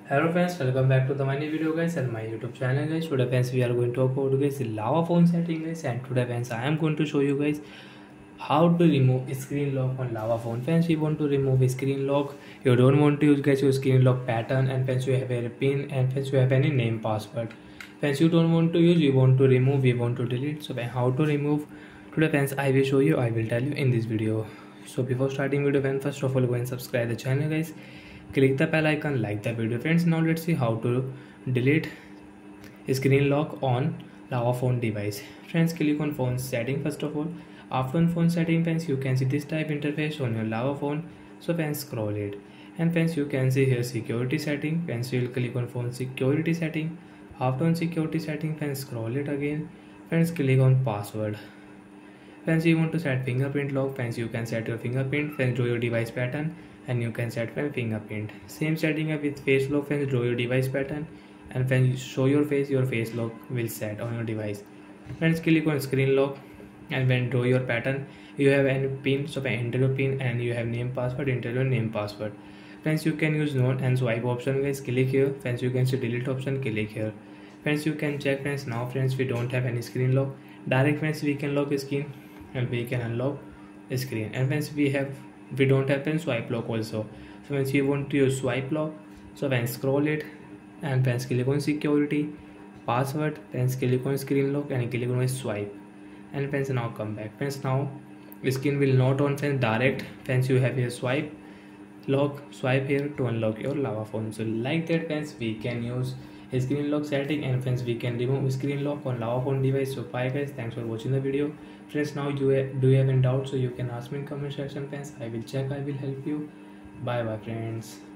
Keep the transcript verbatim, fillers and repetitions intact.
Hello friends, welcome back to the my new video guys and my YouTube channel guys. Today friends we are going to talk about guys the lava phone setting guys, and today friends I am going to show you guys how to remove screen lock on lava phone. Friends, we want to remove screen lock. You don't want to use guys your screen lock pattern, and friends you have a pin, and friends you have any name password. Friends you don't want to use, you want to remove, we want to delete. So how to remove today friends I will show you, I will tell you in this video. So before starting video friends, first of all go and subscribe the channel guys, click the bell icon, like the video friends. Now let's see how to delete screen lock on lava phone device. Friends, click on phone setting first of all. After on phone setting friends, you can see this type interface on your lava phone. So friends, scroll it, and friends you can see here security setting. Friends, you will click on phone security setting. After on security setting friends, scroll it again. Friends, click on password. Friends, you want to set fingerprint lock. Friends, you can set your fingerprint. Friends, draw your device pattern and you can set your fingerprint. Same setting up with face lock. Friends, draw your device pattern and when you show your face, your face lock will set on your device. Friends, click on screen lock, and when draw your pattern, you have any pin, so enter your pin, and you have name password, enter your name password. Friends, you can use node and swipe option guys, click here. Friends, you can see delete option, click here. Friends, you can check friends. Now friends, we don't have any screen lock. Direct friends, we can lock screen and we can unlock screen. And friends, we have we don't have pen swipe lock also. So once you want to use swipe lock, so when scroll it and friends click on security, password, friends click on screen lock and click on swipe, and friends now come back. Friends, now screen will not on friends direct. Friends, you have here swipe lock, swipe here to unlock your lava phone. So like that friends, we can use screen lock setting, and friends we can remove screen lock on lava phone device. So bye guys, thanks for watching the video. Friends, now you do you have any doubt, so you can ask me in comment section friends. I will check, I will help you. Bye bye friends.